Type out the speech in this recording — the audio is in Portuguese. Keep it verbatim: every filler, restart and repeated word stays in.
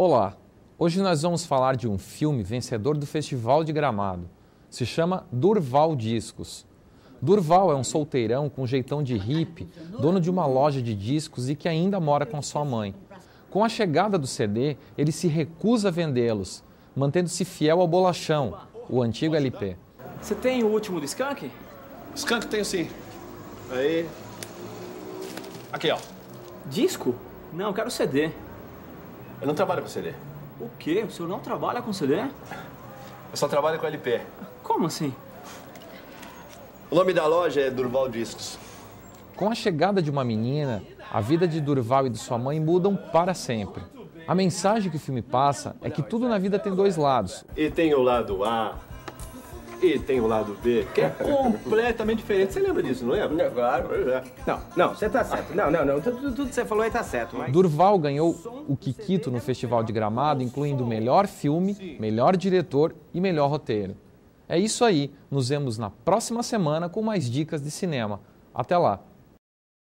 Olá, hoje nós vamos falar de um filme vencedor do Festival de Gramado. Se chama Durval Discos. Durval é um solteirão com jeitão de hippie, dono de uma loja de discos e que ainda mora com sua mãe. Com a chegada do C D, ele se recusa a vendê-los, mantendo-se fiel ao bolachão, o antigo L P. Você tem o último do Skank? Skank tenho sim. Aí. Aqui, ó. Disco? Não, eu quero C D. Eu não trabalho com C D. O quê? O senhor não trabalha com C D? Eu só trabalho com L P. Como assim? O nome da loja é Durval Discos. Com a chegada de uma menina, a vida de Durval e de sua mãe mudam para sempre. A mensagem que o filme passa é que tudo na vida tem dois lados. E tem o lado A, e tem o lado B, que é completamente diferente. Você lembra disso, não lembra? Claro. É. Não, não, você tá certo. Não, não, não. Tudo, tudo que você falou aí tá certo. Mas... Durval ganhou o Kikito no Festival de Gramado, incluindo melhor filme, melhor diretor e melhor roteiro. É isso aí. Nos vemos na próxima semana com mais dicas de cinema. Até lá!